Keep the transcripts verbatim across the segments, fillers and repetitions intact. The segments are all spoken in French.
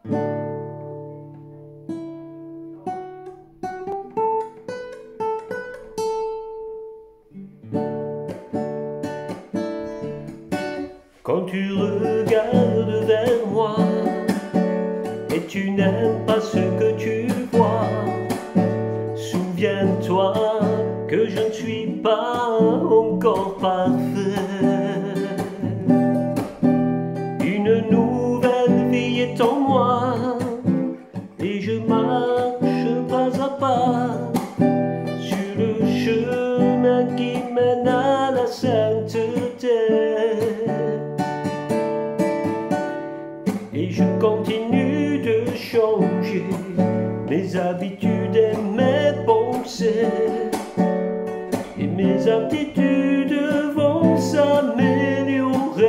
Quand tu regardes vers moi et tu n'aimes pas ce que tu vois, souviens-toi que je ne suis pas encore parfait. Une nouvelle vie est en moi et je marche pas à pas sur le chemin qui mène à la sainteté. Et je continue de changer mes habitudes et mes pensées, et mes aptitudes vont s'améliorer.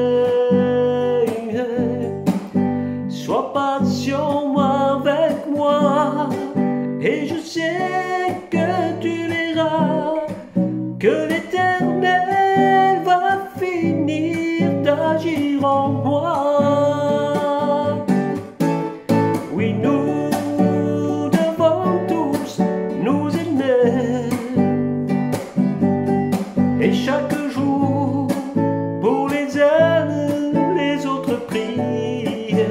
Sois patient avec moi, et je sais que tu verras que l'Éternel va finir d'agir en moi. Oui, nous devons tous nous aimer, et chaque jour pour les uns les autres prier.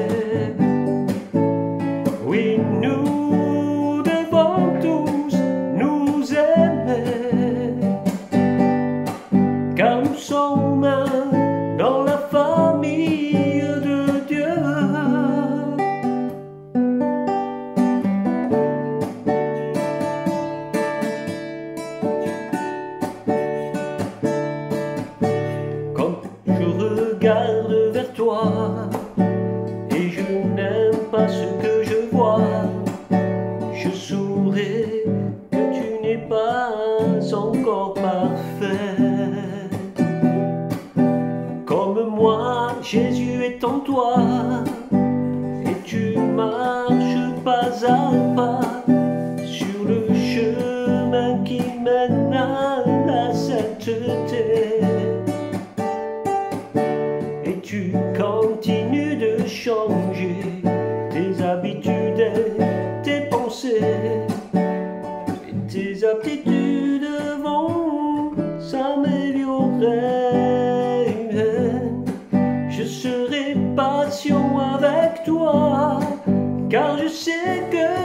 Oui, nous devons tous nous aimer, car nous sommes un dans la famille de Dieu. Quand je regarde vers toi et je n'aime pas ce que je vois, je saurai que tu n'es pas encore parfait. Comme moi, Jésus est en toi, et tu marches pas à pas sur le chemin qui mène à la sainteté. Et tu continues de changer tes habitudes et tes pensées, et tes aptitudes vont s'améliorer. Je serai patient avec toi, car je sais que